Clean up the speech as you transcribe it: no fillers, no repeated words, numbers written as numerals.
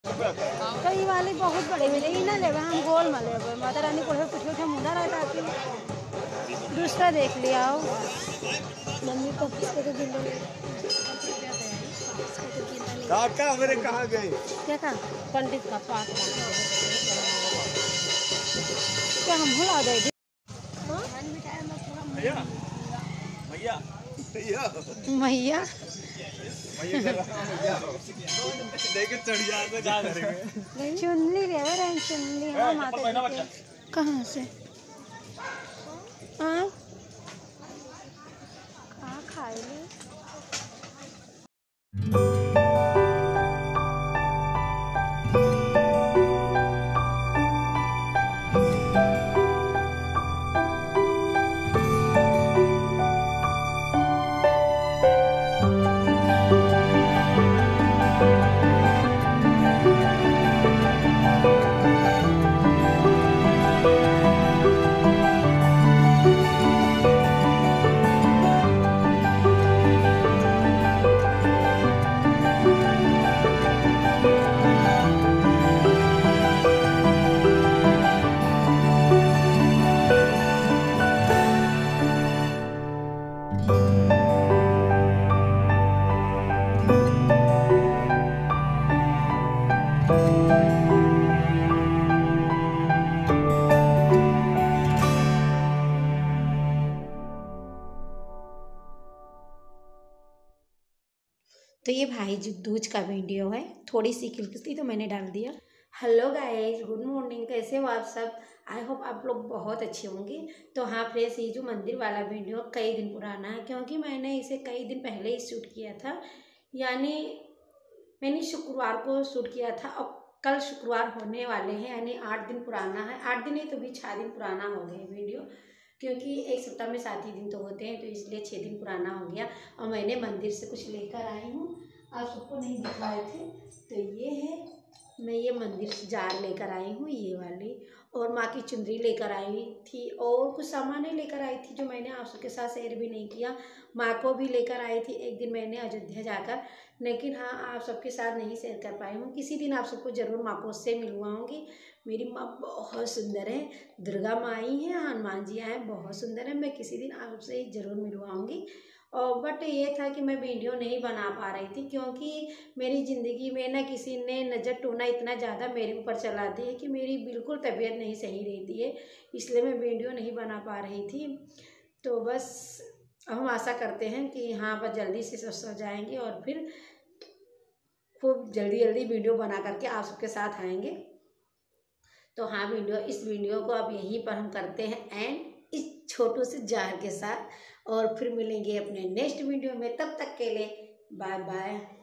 तो ये वाले बहुत बड़े मिले ही ना लेवे हम गोल में लेवे माता रानी को कुछ मुंडा रहता कि दूसरा देख लिया आओ मम्मी को किसके तो दिल काका मेरे कहाँ गए क्या कहा पंडित का पास क्या हम भुला गए भैया भैया मैया देखे चढ़ जाते जा करेंगे चुनली रे चुनली हाँ माता जी कहाँ से हाँ कहाँ खाए ले तो ये भाई दूज का वीडियो है, थोड़ी सी क्लिप थी तो मैंने डाल दिया। हेलो गाइस, गुड मॉर्निंग, कैसे हो आप सब? आई होप आप लोग बहुत अच्छे होंगे। तो हाँ फ्रेंड्स, ये जो मंदिर वाला वीडियो कई दिन पुराना है क्योंकि मैंने इसे कई दिन पहले ही शूट किया था, यानी मैंने शुक्रवार को शूट किया था और कल शुक्रवार होने वाले हैं, यानी 8 दिन पुराना है। 8 दिन नहीं तो भी 6 दिन पुराना हो गए वीडियो, क्योंकि एक सप्ताह में 7 ही दिन तो होते हैं, तो इसलिए 6 दिन पुराना हो गया। और मैंने मंदिर से कुछ लेकर आई हूँ, आप सबको नहीं दिखाए थे। तो ये है, मैं ये मंदिर से जार लेकर आई हूँ ये वाली, और माँ की चुंदरी लेकर आई थी, और कुछ सामान लेकर आई थी जो मैंने आप सबके साथ शेयर भी नहीं किया। माँ को भी लेकर आई थी एक दिन मैंने अयोध्या जाकर, लेकिन हाँ आप सबके साथ नहीं शेयर कर पाई हूँ। किसी दिन आप सबको ज़रूर माँ को उससे मिलवाऊँगी। मेरी माँ बहुत सुंदर है, दुर्गा माँ आई हैं, हनुमान जी आए हैं, बहुत सुंदर है। मैं किसी दिन आप सबसे ज़रूर मिलवाऊँगी। और बट ये था कि मैं वीडियो नहीं बना पा रही थी क्योंकि मेरी ज़िंदगी में ना किसी ने नज़र टोना इतना ज़्यादा मेरे ऊपर चला दी है कि मेरी बिल्कुल तबीयत नहीं सही रहती है, इसलिए मैं वीडियो नहीं बना पा रही थी। तो बस हम आशा करते हैं कि हाँ बस जल्दी से स्वस्थ हो जाएंगे और फिर खूब जल्दी जल्दी वीडियो बना करके आप सबके साथ आएंगे। तो हाँ इस वीडियो को अब यहीं पर हम करते हैं एंड, इस छोटू से जार के साथ, और फिर मिलेंगे अपने नेक्स्ट वीडियो में। तब तक के लिए बाय बाय।